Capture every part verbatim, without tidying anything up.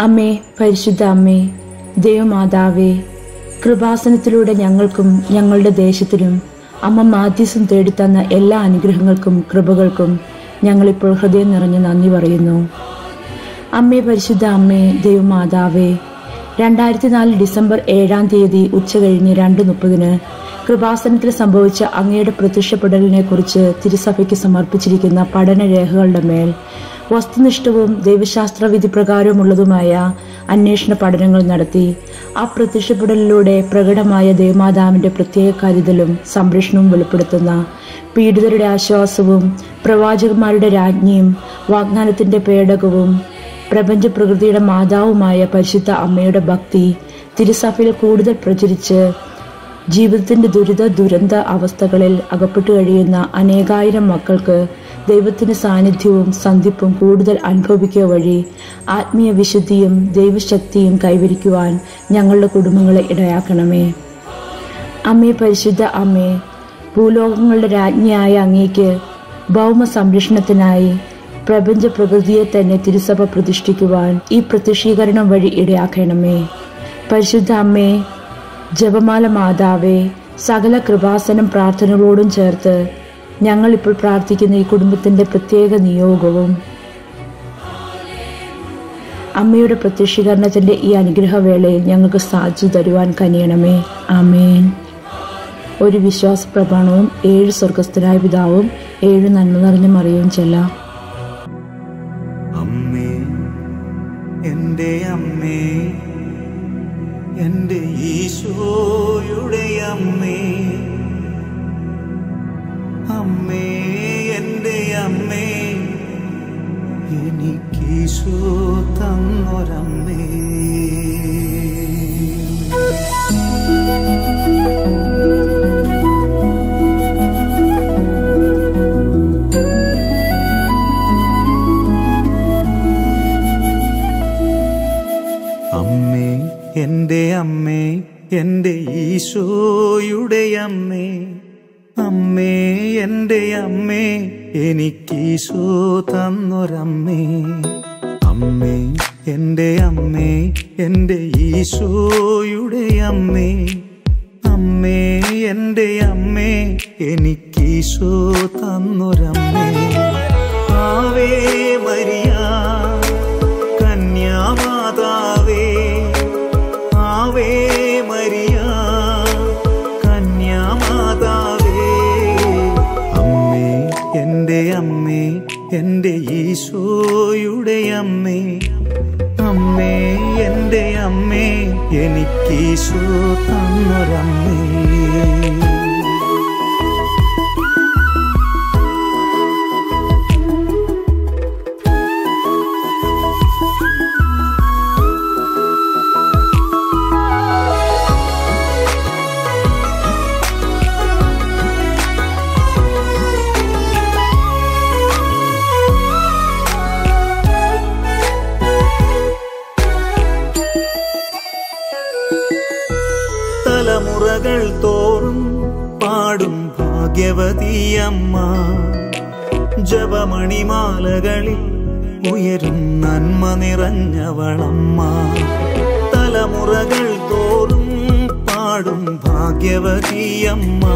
അമ്മേ, പരിശുദ്ധ അമ്മേ, ദൈവമാതാവേ, കൃപാസനത്തിലൂടെ ഞങ്ങൾക്കും ഞങ്ങളുടെ ദേശത്തിനും അമ്മ മാധ്യസ്ഥം തേടിത്തന്ന എല്ലാ അനുഗ്രഹങ്ങൾക്കും കൃപകൾക്കും ഞങ്ങളിപ്പോൾ ഹൃദയം നിറഞ്ഞ് നന്ദി പറയുന്നു. അമ്മേ, പരിശുദ്ധ അമ്മേ, ദൈവമാതാവേ, രണ്ടായിരത്തി നാല് ഡിസംബർ ഏഴാം തീയതി ഉച്ച കഴിഞ്ഞ് രണ്ട് മുപ്പതിന് കൃപാസനത്തിൽ സംഭവിച്ച അങ്ങയുടെ പ്രത്യക്ഷപ്പെടലിനെ കുറിച്ച് തിരുസഭയ്ക്ക് സമർപ്പിച്ചിരിക്കുന്ന പഠനരേഖകളുടെ മേൽ വസ്തുനിഷ്ഠവും ദൈവശാസ്ത്ര വിധി പ്രകാരമുള്ളതുമായ അന്വേഷണ പഠനങ്ങൾ നടത്തി ആ പ്രത്യക്ഷപ്പെടലിലൂടെ പ്രകടമായ ദൈവമാതാവിന്റെ പ്രത്യേക കരുതലും സംരക്ഷണവും വെളിപ്പെടുത്തുന്ന പീഡിതരുടെ ആശ്വാസവും പ്രവാചകന്മാരുടെ രാജ്ഞിയും വാഗ്ദാനത്തിന്റെ പേടകവും പ്രപഞ്ച പ്രകൃതിയുടെ മാതാവുമായ പരിശുദ്ധ അമ്മയുടെ ഭക്തി തിരുസഭയിൽ കൂടുതൽ പ്രചരിച്ച് ജീവിതത്തിന്റെ ദുരിത ദുരന്ത അവസ്ഥകളിൽ അകപ്പെട്ടു കഴിയുന്ന അനേകായിരം മക്കൾക്ക് ദൈവത്തിന്റെ സാന്നിധ്യവും സന്ധിപ്പും കൂടുതൽ അനുഭവിക്കുക വഴി ആത്മീയ വിശുദ്ധിയും ദൈവശക്തിയും കൈവരിക്കുവാൻ ഞങ്ങളുടെ കുടുംബങ്ങളെ ഇടയാക്കണമേ. അമ്മേ, പരിശുദ്ധ അമ്മേ, ഭൂലോകങ്ങളുടെ രാജ്ഞിയായ അങ്ങേക്ക് ഭൗമ സംരക്ഷണത്തിനായി പ്രപഞ്ച പ്രകൃതിയെ തന്നെ തിരുസഭ പ്രതിഷ്ഠിക്കുവാൻ ഈ പ്രത്യക്ഷീകരണം വഴി ഇടയാക്കണമേ. പരിശുദ്ധ അമ്മേ, ജപമാല മാതാവേ, സകല കൃപാസനം പ്രാർത്ഥനകളോടും ചേർത്ത് ഞങ്ങൾ ഇപ്പോൾ പ്രാർത്ഥിക്കുന്ന ഈ കുടുംബത്തിന്റെ പ്രത്യേക നിയോഗവും അമ്മയുടെ പ്രത്യക്ഷീകരണത്തിന്റെ ഈ അനുഗ്രഹവേളയിൽ ഞങ്ങൾക്ക് സാധിച്ചു തരുവാൻ കനിയണമേ. ആമേൻ. ഒരു വിശ്വാസ പ്രമാണവും ഏഴ് സ്വർഗസ്ഥനായ പിതാവും ഏഴ് നന്മ നിറഞ്ഞ മറിയവും ചെല്ലാം. അമ്മേ, എൻ്റെ അമ്മേ, എൻ്റെ ഈശോയുടെ അമ്മേ, അമ്മേ, എൻ്റെ അമ്മേ, എനിക്കീശോ തന്നൊരമ്മേ. അമ്മേ, എൻ്റെ അമ്മേ, എൻ്റെ ഈശോയുടെ അമ്മേ, അമ്മേ, എൻ്റെ അമ്മേ, എനിക്കീശോ തന്നൊരമ്മേ. അമ്മേ, എൻ്റെ അമ്മേ, എൻ്റെ ഈശോയുടെ അമ്മേ, അമ്മേ, എൻ്റെ അമ്മേ, എനിക്കീശോ തന്നൊരമ്മേ. ആവേ മരിയ കന്യാമാതാവേ, ആവേ മരിയ കന്യാമാതാവേ. അമ്മേ, എൻ്റെ അമ്മേ, എൻ്റെ ഈശോയുടെ അമ്മേ, അമ്മേ, എൻ്റെ അമ്മേ, എനിക്കീശോ തന്നൊരമ്മേ. തലമുറകൾ തോറും പാടും ഭാഗ്യവതിയമ്മ, ജപമണിമാലകളിൽ ഉയരും നന്മ നിറഞ്ഞവളമ്മ. തലമുറകൾ തോറും പാടും ഭാഗ്യവതിയമ്മ,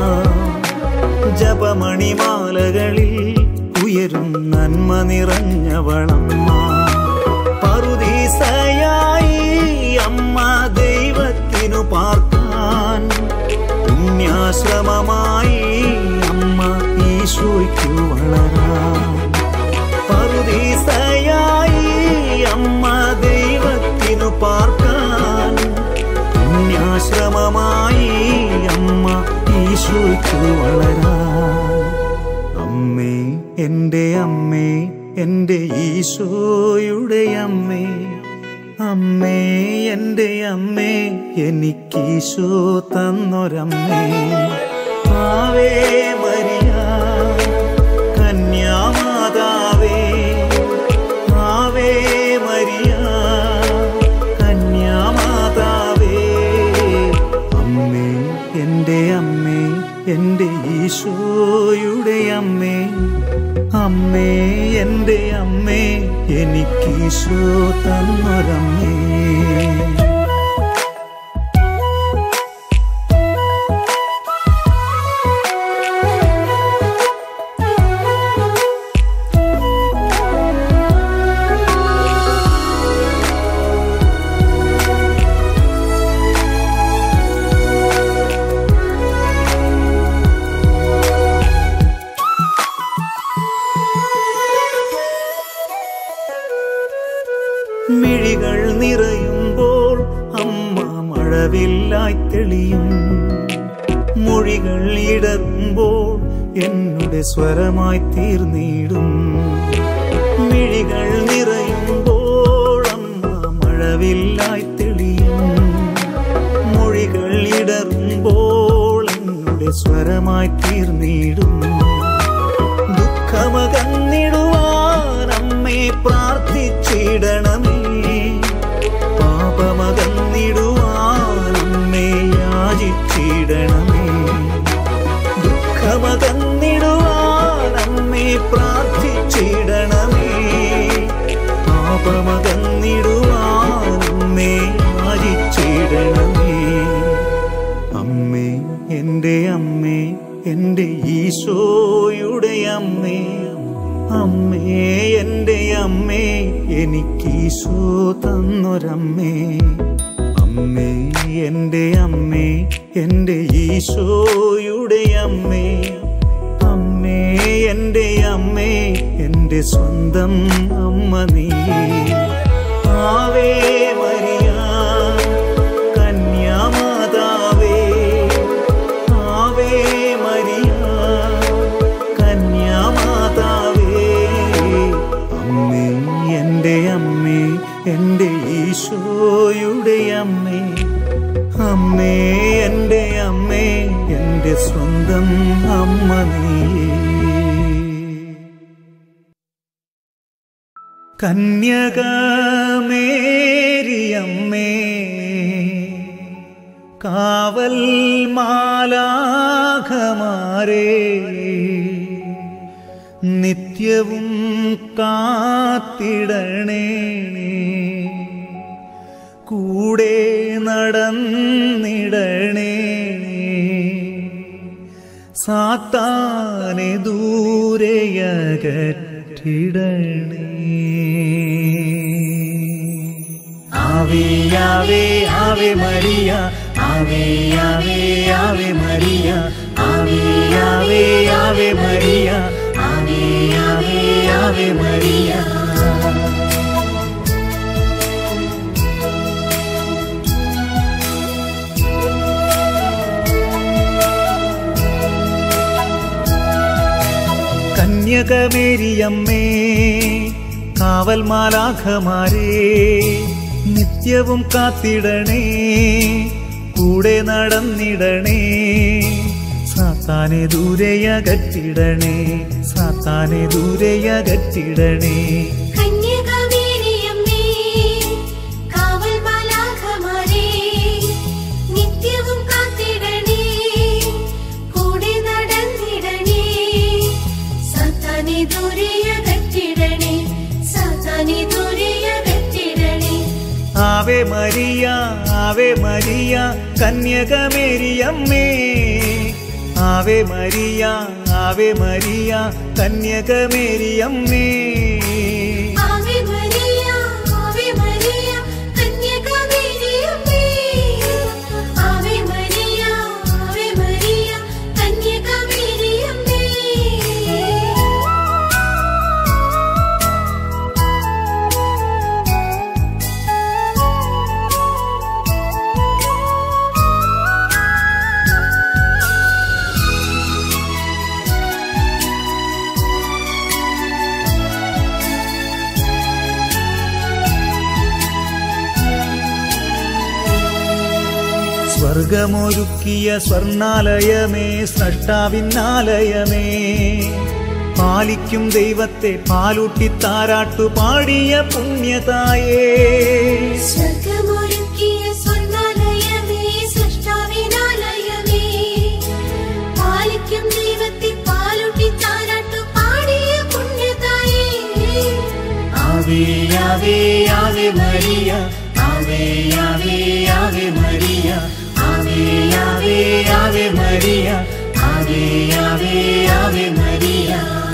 ജപമണിമാലകളിൽ ഉയരും നന്മ നിറഞ്ഞവളമ്മ. പറുദീസയായി അമ്മ ദൈവത്തിനു പാർക്കാൻ, പുണ്യാശ്രമമായി അമ്മ ഈശോയ്ക്കു വളരാൻ. പറുദീസയായി അമ്മ ദൈവത്തിനു പാർക്കാൻ, പുണ്യാശ്രമമായി അമ്മ ഈശോയ്ക്കു വളരാൻ. അമ്മേ, എൻ്റെ അമ്മേ, എൻ്റെ ഈശോയുടെ അമ്മേ, അമ്മേ, എൻ്റെ അമ്മേ, എനിക്കീശോ തന്നൊരമ്മേ. ആവേ മരിയ കന്യാമാതാവേ, ആവേ മരിയ കന്യാമാതാവേ. അമ്മേ, എൻ്റെ അമ്മേ, എൻ്റെ ഈശോയുടെ അമ്മേ, അമ്മേ എൻ്റെ അമ്മേ എനിക്കീശോ തന്നൊരമ്മേ. മിഴികൾ നിറയുമ്പോൾ അമ്മ മഴവില്ലായി തെളിയും. മൊഴികൾ ഇടറുമ്പോൾ എന്നുടെ സ്വരമായി തീർന്നിടും. മിഴികൾ നിറയുമ്പോൾ അമ്മ മഴവില്ലായി തെളിയും. മൊഴികൾ ഇടറുമ്പോൾ എന്നുടെ സ്വരമായി തീർന്നിടും. ദുഃഖമകന്നിടുവാൻ അമ്മേ പ്രാർത്ഥിച്ചിടണമേ. പാപമകന്നിടുവാൻ അമ്മേ യാചിച്ചിടണമേ. ദുഃഖമകന്നിടുവാൻ അമ്മേ പ്രാർത്ഥിച്ചിടണമേ. പാപമകന്നിടുവാൻ അമ്മേ യാചിച്ചിടണമേ. അമ്മേ എൻ്റെ അമ്മേ എൻ്റെ ഈശോയുടെ അമ്മേ. അമ്മേ എൻ്റെ അമ്മേ എനിക്കീശോ തന്നൊരമ്മേ. അമ്മേ എൻ്റെ അമ്മേ എൻ്റെ ഈശോയുടെ അമ്മേ. അമ്മേ എൻ്റെ അമ്മേ എൻ്റെ സ്വന്തം അമ്മ നീ. ആവേ മരിയ കന്യാമാതാവേ. ആവേ മരിയ കന്യാമാതാവേ. അമ്മേ എൻ്റെ അമ്മേ എൻ്റെ ഈശോയുടെ അമ്മേ. അമ്മേ എൻ്റെ അമ്മേ എൻ്റെ സ്വന്തം അമ്മ നീ. കന്യകമേരിയമ്മേ കാവൽ മാലാഖമാരേ നിത്യവും കാത്തിടണേ. കൂടെ നടന്നിടണേ. സാത്താനെ ദൂരെയകറ്റിടണേ. Ave Ave Ave Maria. Ave Ave Ave Maria. Ave Ave Ave Maria. Ave Ave Ave Maria. കന്യകമേരിയമ്മേ കാവൽ മാലാഖമാരേ നിത്യവും കാത്തിടണേ. കൂടെ നടന്നിടണേ. സാത്താനെ ദൂരെയകറ്റിടണേ. സാത്താനെ ദൂരെയകറ്റിടണേ. കന്യകമേരിയമ്മേ കാവൽ മാലാഖമാരേ നിത്യവും കാത്തിടണേ. കൂടെ നടന്നിടണേ. സാത്താനെ ദൂരെയകറ്റിടണേ. സാത്താനെ ദൂരെയകറ്റിടണേ. ആവേ മരിയ ആവേ മരിയ കന്യകമേരിയമ്മേ. ആവേ മരിയ ആവേ മരിയ കന്യകമേരിയമ്മേ. ആവേ മരിയ ആവേ മരിയ കന്യകമേരിയമ്മേ. ആവേ മരിയ ആവേ മരിയ കന്യകമേരിയമ്മേ. സ്വർഗമൊരുക്കിയ സ്വർണാലയമേ സ്രഷ്ടാവിന്നാലയമേ. പാലിക്കും ദൈവത്തെ പാലൂട്ടി താരാട്ടു പാടിയ പുണ്യതായേ. സ്വർഗമൊരുക്കിയ സ്വർണാലയമേ സൃഷ്ടാവിനാലയമേ. പാലിക്കും ദൈവത്തെ പാലൂട്ടി താരാട്ടു പാടിയ പുണ്യ Ave Ave Ave Maria Ave Ave Ave Maria Ave Ave Ave Maria Ave Ave Ave Maria.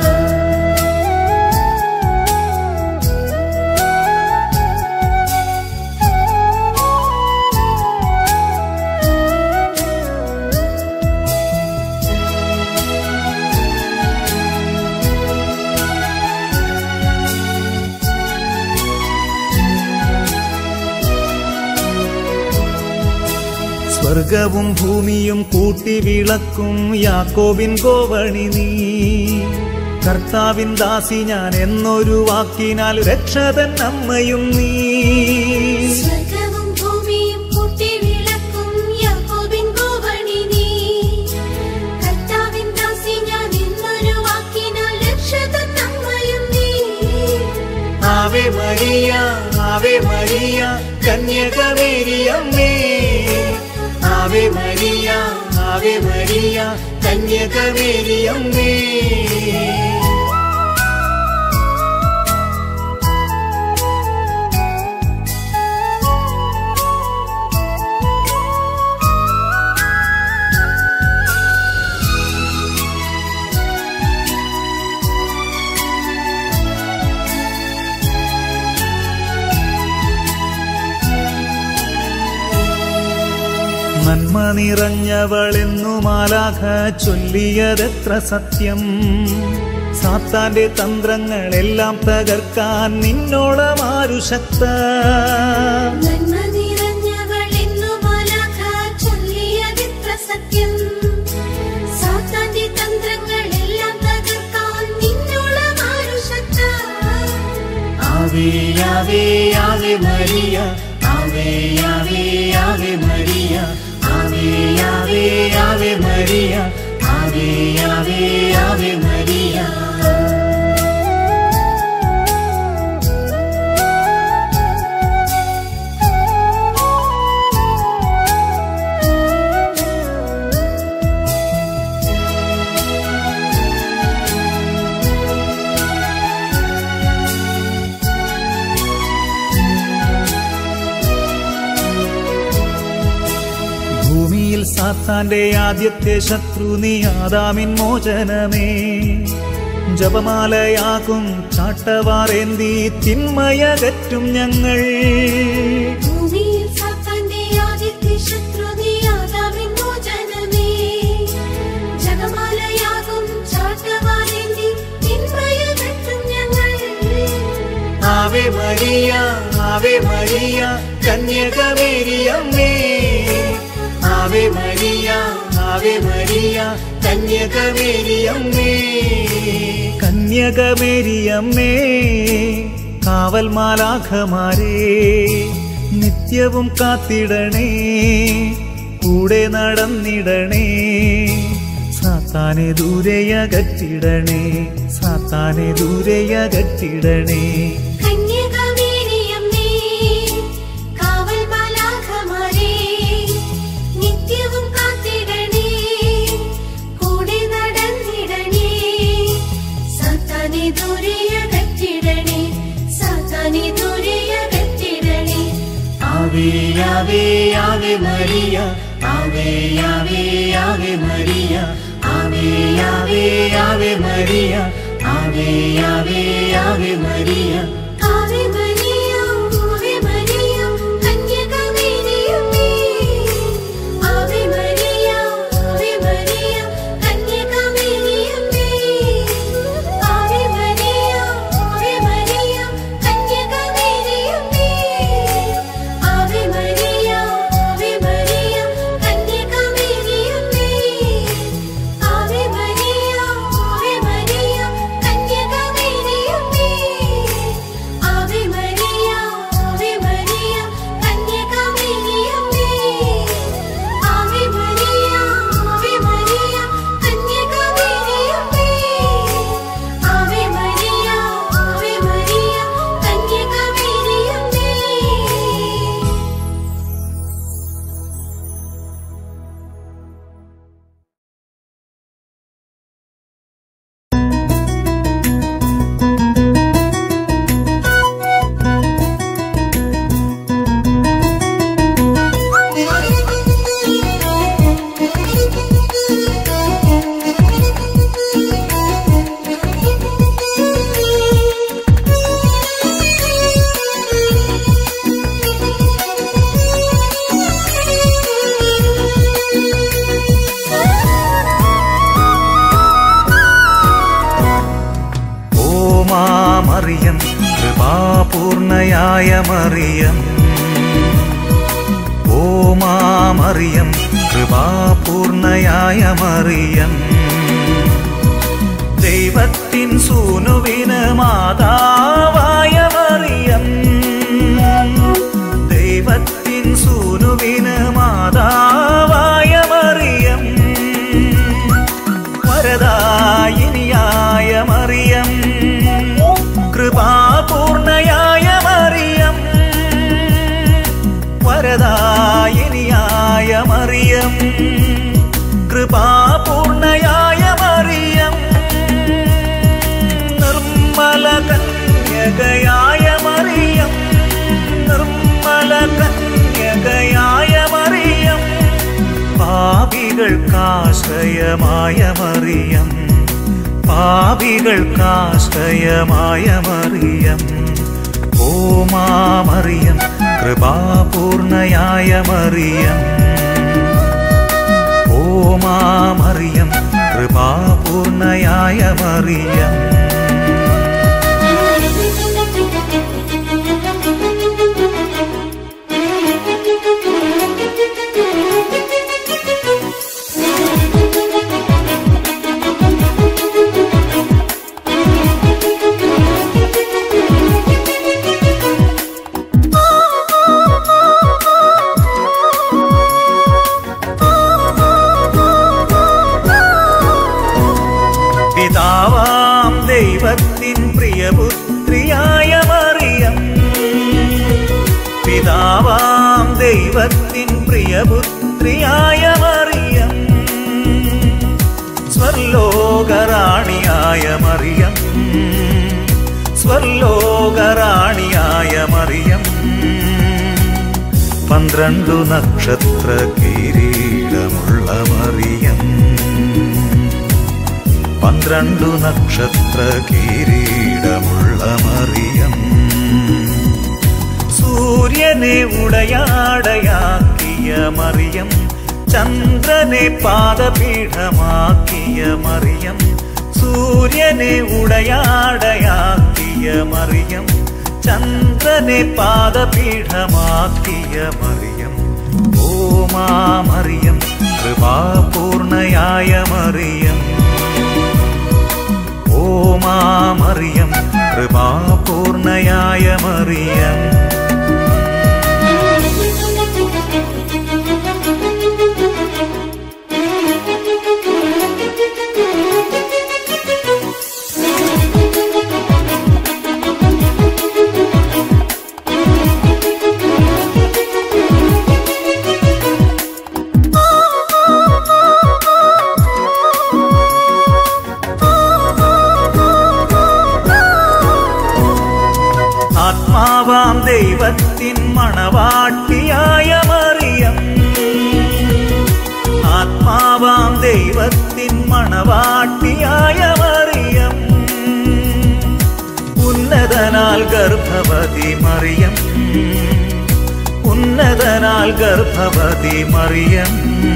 സ്വർഗവും ഭൂമിയും കൂട്ടി വിളക്കും യാക്കോബിൻ ഗോവണി നീ. കർത്താവിൻ ദാസി ഞാൻ എന്നൊരു വാക്കിനാൽ രക്ഷതൻ അമ്മയും നീ. സ്വർഗവും ഭൂമിയും കൂട്ടി വിളക്കും യാക്കോബിൻ ഗോവണി നീ. കർത്താവിൻ ദാസി ഞാൻ എന്നൊരു വാക്കിനാൽ രക്ഷതൻ അമ്മയും നീ. ആവേ മരിയ ആവേ മരിയ കന്യകമേരിയമ്മേ. ആവേ മരിയ ആവേ മരിയ കന്യകമേരിയമ്മേ. നന്മ നിറഞ്ഞവളെന്നു മാലാഖ ചൊല്ലിയതെത്ര സത്യം. സാത്താന്റെ തന്ത്രങ്ങളെല്ലാം തകർക്കാൻ നിന്നോളമാരു ശക്ത. നന്മ നിറഞ്ഞവളെന്നു മാലാഖ ചൊല്ലിയതെത്ര സത്യം. സാത്താന്റെ തന്ത്രങ്ങളെല്ലാം തകർക്കാൻ നിന്നോളമാരു ശക്ത. Ave Ave Ave Maria Ave Ave Ave Maria Ave Ave Ave Maria Ave Ave Ave Maria. ഭൂമിയിൽ സാത്താന്റെ ആദ്യത്തെ ശത്രു നീ ആദാമിൻ മോചനമേ. ജപമാലയാകും ചാട്ടവാറേന്തി തിന്മയകറ്റും ഞങ്ങൾ. ഭൂമിയിൽ സാത്താന്റെ ആദ്യത്തെ ശത്രു നീ ആദാമിൻ മോചനമേ. ജപമാലയാകും ചാട്ടവാറേന്തി തിന്മയകറ്റും ഞങ്ങൾ. ആവേ മരിയ ആവേ മരിയ കന്യകമേരിയമ്മേ. ആവേ മരിയ ആവേ മരിയ കന്യകമേരിയമ്മേ. കന്യകമേരിയമ്മേ കാവൽ മാലാഖമാരേ നിത്യവും കാത്തിടണേ. കൂടെ നടന്നിടണേ. സാത്താനെ ദൂരെയകറ്റിടണേ. സാത്താനെ ദൂരെയകറ്റിടണേ. കന്യകമേരിയമ്മേ കാവൽ മാലാഖമാരേ നിത്യവും കാത്തിടണേ. കൂടെ നടന്നിടണേ. സാത്താനെ ദൂരെയകറ്റിടണേ. സാത്താനെ ദൂരെയകറ്റിടണേ. Ave Ave Ave Maria Ave Ave Ave Maria Ave Ave Ave Maria Ave Ave Ave Maria. Ave Maria Ave Maria കന്യകമേരിയമ്മേ. ആവേ മരിയ ആവേ മരിയ കന്യകമേരിയമ്മേ. ആവേ മരിയ ആവേ മരിയ കന്യകമേരിയമ്മേ. ആവേ മരിയ ആവേ മരിയ കന്യകമേരിയമ്മേ. Ave Maria Ave Maria കന്യകമേരിയമ്മേ. Ave Maria കൃപാപൂർണയായ മറിയം ഓ മാ മറിയം കൃപാപൂർണയായ മറിയം ദൈവത്തിൻ സൂനുവിന് മാതാവായ മറിയം ദൈവത്തിൻ സൂനുവിന് മാതാവായ മറിയം വരദായിനിയായ മറിയം കൃപാപൂർണയായ മറിയം വരദായിനിയായ മറിയം കൃപാപൂർണയായ മറിയം നിർമ്മല കന്യകയായ മറിയം നിർമ്മല കന്യകയായ മറിയം പാപികൾക്കാശ്രയമായ മറിയം പാപികൾക്കാശ്രയമായ മറിയം ഓ മാ മറിയം കൃപാപൂർണയായ മറിയം ഓ മാ മറിയം കൃപാപൂർണയായ മറിയം പിതാവാം ദൈവത്തിൻ പ്രിയപുത്രിയായ മറിയം പിതാവാം ദൈവത്തിൻ പ്രിയപുത്രിയായ മറിയം സ്വർലോകറാണിയായ മറിയം സ്വർലോകറാണിയായ മറിയം പന്ത്രണ്ടു നക്ഷത്ര കിരീടമുള്ള മറിയം പന്ത്രണ്ടു നക്ഷത്ര കിരീടമുള്ള മറിയം സൂര്യനെ ഉടയാടയാക്കിയ മറിയം ചന്ദ്രനെ പാദപീഠമാക്കിയ മറിയം സൂര്യനെ ഉടയാടയാക്കിയ മറിയം ചന്ദ്രനെ പാദപീഠമാക്കിയ മറിയം ഓ മാ മറിയം കൃപാപൂർണയായ മറിയം ഓ മാ മറിയം കൃപാപൂർണയായ മറിയം ആത്മാവാം ദൈവത്തിൻ മണവാട്ടിയായ മറിയം ആത്മാവാം ദൈവത്തിൻ മണവാട്ടിയായ മറിയം ഉന്നതനാൽ ഗർഭവതി മറിയം ഉന്നതനാൽ ഗർഭവതി മറിയം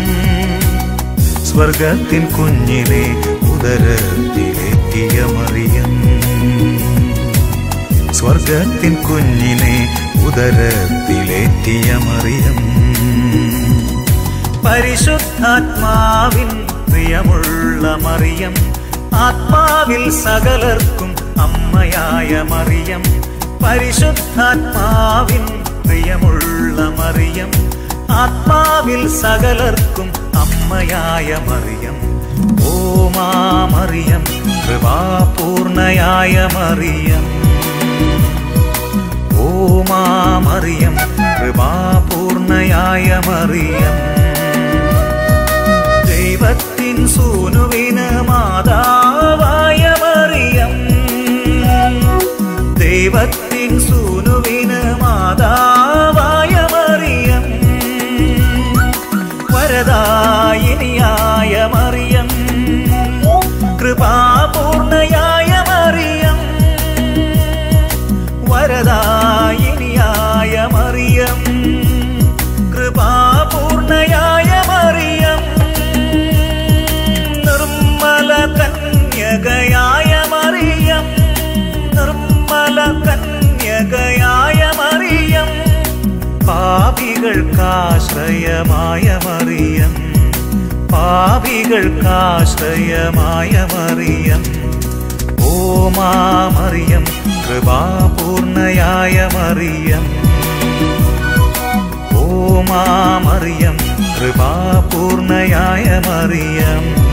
സ്വർഗത്തിൻ കുഞ്ഞിനെ ഉദരത്തിലേറ്റിയ മറിയം സ്വർഗത്തിൻ കുഞ്ഞിനെ ഉദരത്തിലേറ്റിയ മറിയം പരിശുദ്ധാത്മാവിൻ പ്രിയമുള്ള മറിയം ആത്മാവിൽ സകലർക്കും അമ്മയായ മറിയം പരിശുദ്ധാത്മാവിൻ പ്രിയമുള്ള മറിയം ആത്മാവിൽ സകലർക്കും അമ്മയായ മറിയം ഓ മാ മറിയം കൃപാപൂർണയായ മറിയം ഓ മാ മറിയം കൃപാപൂർണയായ മറിയം ദൈവത്തിൻ സൂനുവിന് മാതാവായ മറിയം ദൈവത്തിൻ സൂനുവിന് മാതാവായ മറിയം വരദായിനിയായ മറിയം കൃപാപൂർണയായ മറിയം വരദായിനിയായ മറിയം കൃപാപൂർണയായ മറിയം നിർമ്മല കന്യകയായ മറിയം നിർമ്മല കന്യ പാപികൾക്കാശ്രയമായ മറിയം, പാപികൾക്കാശ്രയമായ മറിയം. ഓ മാ മറിയം, കൃപാപൂർണയായ മറിയം. ഓ മാ മറിയം, കൃപാപൂർണയായ മറിയം.